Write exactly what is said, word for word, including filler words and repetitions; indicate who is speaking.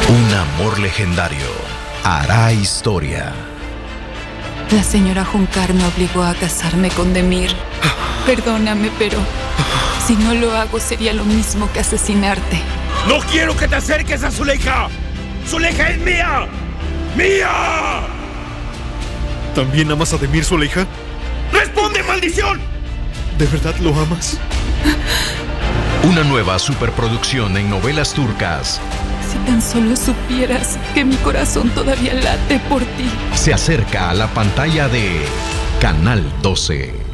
Speaker 1: Un amor legendario hará historia.
Speaker 2: La señora Juncar me obligó a casarme con Demir. Perdóname, pero si no lo hago sería lo mismo que asesinarte.
Speaker 3: ¡No quiero que te acerques a Zuleika! ¡Zuleika es mía! ¡Mía!
Speaker 4: ¿También amas a Demir, Zuleika?
Speaker 3: ¡Responde, maldición!
Speaker 4: ¿De verdad lo amas?
Speaker 1: Una nueva superproducción en Novelas Turcas.
Speaker 2: Si tan solo supieras que mi corazón todavía late por ti.
Speaker 1: Se acerca a la pantalla de Canal doce.